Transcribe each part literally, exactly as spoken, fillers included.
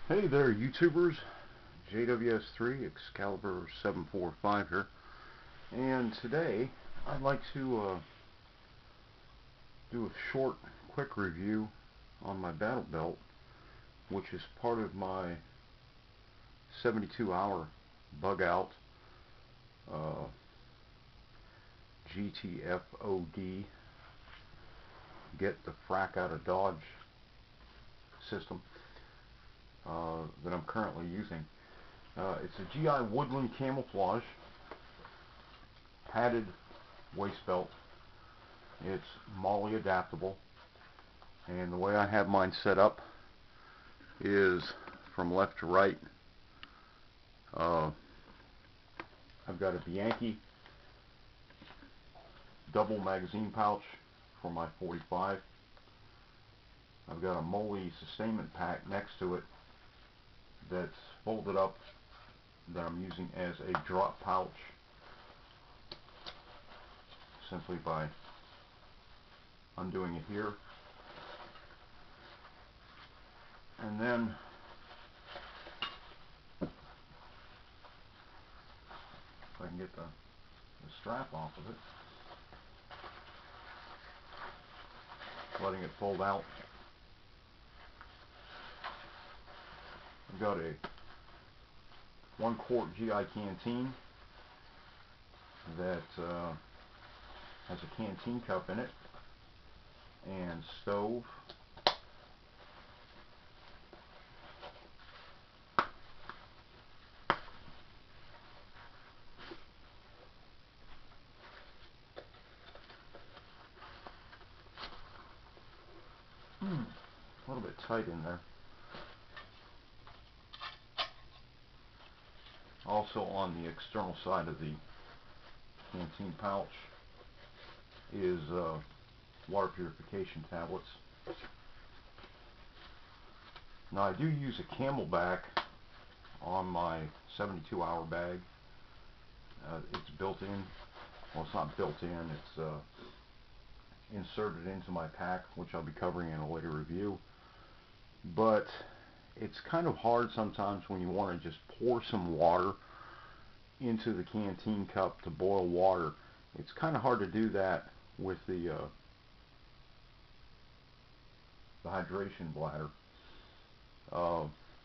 Hey there, YouTubers. J W S three Excalibur seven four five here, and today I'd like to uh, do a short, quick review on my battle belt, which is part of my seventy-two hour bug out uh, G T F O D, get the frack out of Dodge system uh, that I'm currently using. Uh, it's a G I Woodland Camouflage padded waist belt. It's Molle adaptable, and the way I have mine set up is from left to right. Uh, I've got a Bianchi double magazine pouch for my forty-five. I've got a Molle sustainment pack next to it that's folded up that I'm using as a drop pouch, simply by undoing it here. And then if I can get the, the strap off of it, letting it fold out, I've got a one quart G I canteen that uh, has a canteen cup in it, and stove, hmm, a little bit tight in there. Also on the external side of the canteen pouch is uh, water purification tablets. Now I do use a Camelback on my seventy-two hour bag. Uh, it's built in, well, it's not built in, it's uh, inserted into my pack, which I'll be covering in a later review. But it's kind of hard sometimes when you want to just pour some water into the canteen cup to boil water. It's kind of hard to do that with the uh, the hydration bladder. Uh,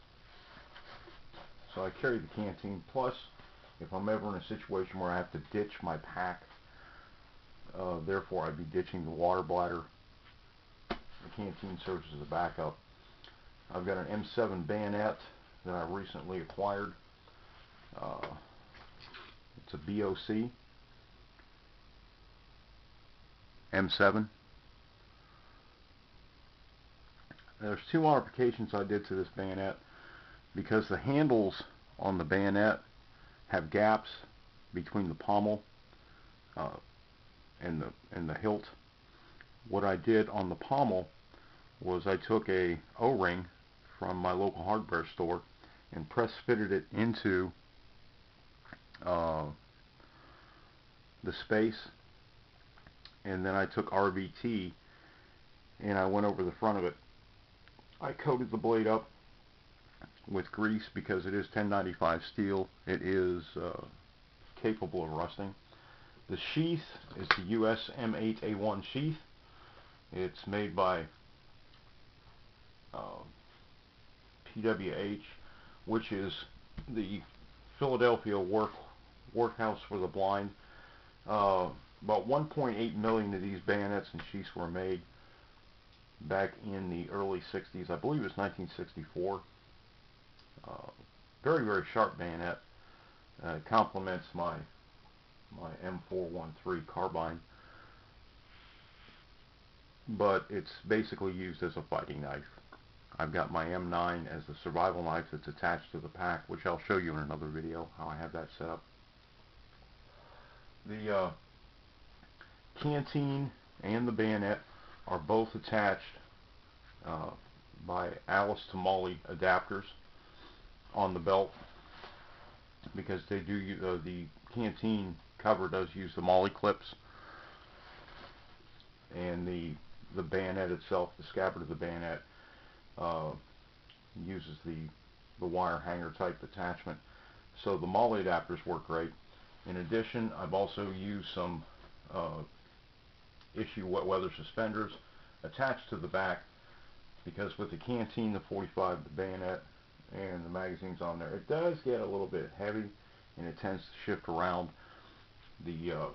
so I carry the canteen. Plus, if I'm ever in a situation where I have to ditch my pack, uh, therefore I'd be ditching the water bladder, the canteen serves as a backup. I've got an M seven bayonet that I recently acquired. Uh, it's a B O C M seven. There's two modifications I did to this bayonet, because the handles on the bayonet have gaps between the pommel uh, and the and the hilt. What I did on the pommel was I took a O-ring from my local hardware store and press fitted it into uh, the space, and then I took R B T and I went over the front of it. I coated the blade up with grease because it is ten ninety-five steel. It is uh, capable of rusting. The sheath is the U S M eight A one sheath. It's made by uh, P W H, which is the Philadelphia work workhouse for the blind. Uh, about one point eight million of these bayonets and sheaths were made back in the early sixties. I believe it's nineteen sixty-four. Uh, very, very sharp bayonet. Uh, it complements my my M four thirteen carbine, but it's basically used as a fighting knife. I've got my M nine as the survival knife that's attached to the pack, which I'll show you in another video how I have that set up. The uh, canteen and the bayonet are both attached uh, by Alice to Molle adapters on the belt, because they do uh, the canteen cover does use the Molle clips, and the the bayonet itself, the scabbard of the bayonet, uh, uses the the wire hanger type attachment. So the Molle adapters work great. In addition, I've also used some uh, issue wet weather suspenders attached to the back, because with the canteen, the forty-five, the bayonet, and the magazines on there, it does get a little bit heavy and it tends to shift around. The uh,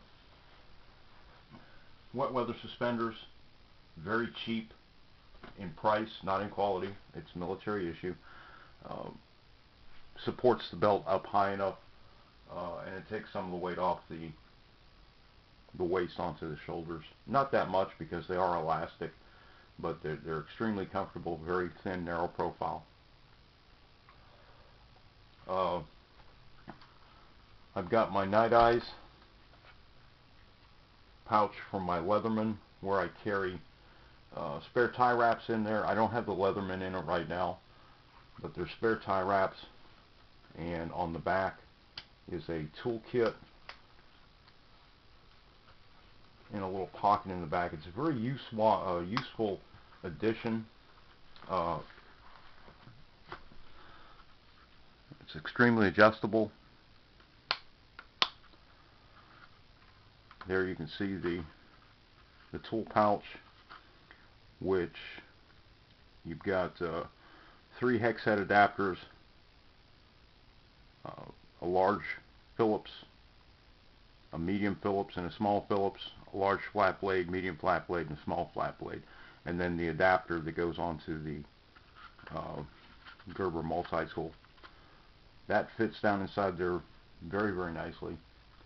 wet weather suspenders, very cheap in price, not in quality. It's a military issue. Uh, supports the belt up high enough, uh, and it takes some of the weight off the the waist onto the shoulders. Not that much, because they are elastic, but they're, they're extremely comfortable, very thin, narrow profile. Uh, I've got my Night Eyes pouch from my Leatherman, where I carry uh, spare tie wraps in there. I don't have the Leatherman in it right now, but there's spare tie wraps, and on the back is a toolkit in a little pocket in the back. It's a very useful, uh, useful addition. Uh, it's extremely adjustable. There you can see the the tool pouch, which you've got uh, three hex head adapters, uh, a large Phillips, a medium Phillips, and a small Phillips, a large flat blade, medium flat blade, and a small flat blade, and then the adapter that goes onto the uh, Gerber Multitool. That fits down inside there very, very nicely,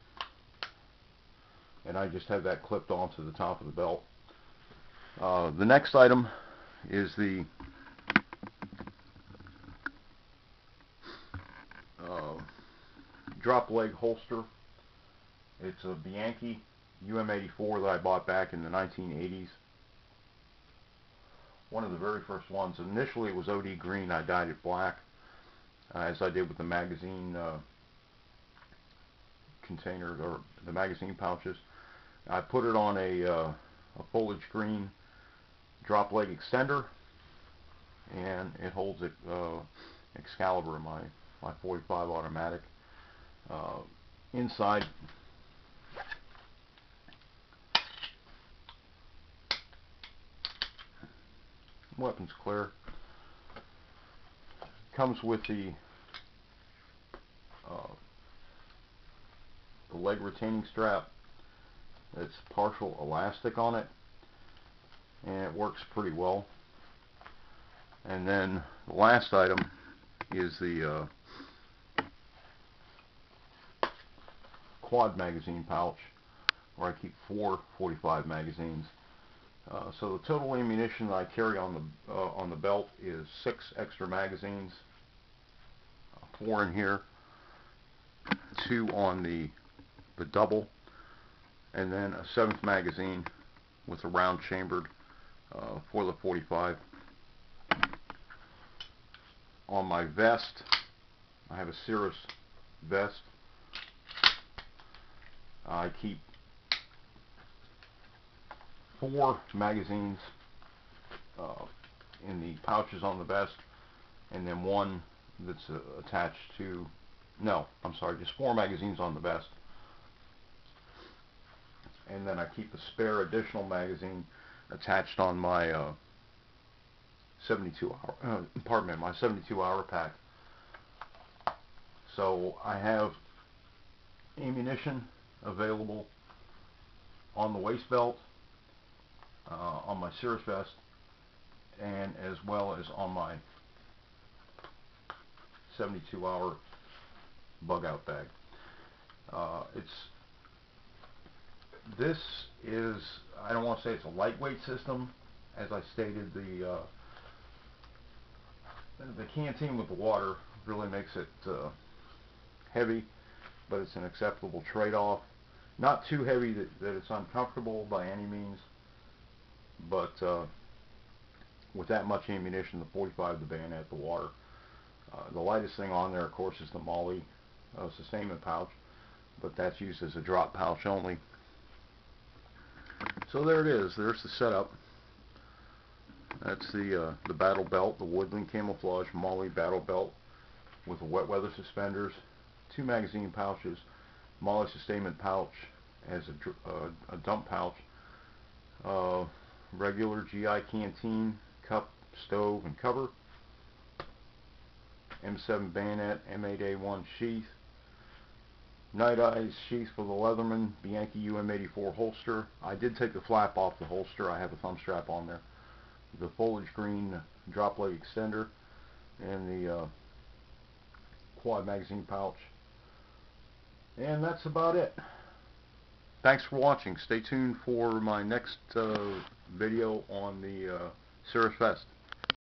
and I just have that clipped onto the top of the belt. Uh, the next item is the uh, drop leg holster. It's a Bianchi U M eighty-four that I bought back in the nineteen eighties. One of the very first ones. Initially it was O D green. I dyed it black, uh, as I did with the magazine uh, container, or the magazine pouches. I put it on a, uh, a foliage green drop leg extender, and it holds it, uh, Excalibur, my, my forty-five automatic. Uh, inside, weapons clear. Comes with the uh, the leg retaining strap. It's partial elastic on it, and it works pretty well. And then the last item is the uh, quad magazine pouch, where I keep four forty-five magazines. Uh, so the total ammunition that I carry on the uh, on the belt is six extra magazines, uh, four in here, two on the the double, and then a seventh magazine with a round chambered uh, for the forty-five. On my vest, I have a Cirrus vest. I keep four magazines uh, in the pouches on the vest, and then one that's uh, attached to, no, I'm sorry, just four magazines on the vest. And then I keep a spare additional magazine attached on my uh, seventy-two hour, uh, pardon me, my seventy-two hour pack. So I have ammunition available on the waist belt, uh, on my Cirrus vest, and as well as on my seventy-two hour bug out bag. Uh, it's this is, I don't want to say it's a lightweight system. As I stated, the uh, the canteen with the water really makes it uh, heavy, but it's an acceptable trade-off. Not too heavy that, that it's uncomfortable by any means, but uh, with that much ammunition, the forty-five, the bayonet, the water. Uh, the lightest thing on there, of course, is the Molle uh, sustainment pouch, but that's used as a drop pouch only. So there it is. There's the setup. That's the uh, the battle belt, the woodland camouflage Molle battle belt. with the wet weather suspenders, two magazine pouches, Molle sustainment pouch as a, uh, a dump pouch, uh, regular G I canteen, cup, stove, and cover, M seven bayonet, M eight A one sheath, Night Eyes sheath for the Leatherman Bianchi U M eighty-four holster. I did take the flap off the holster. I have a thumb strap on there. The foliage green drop leg extender, and the uh, quad magazine pouch. And that's about it. Thanks for watching. Stay tuned for my next uh, video on the uh, Cirrus Vest.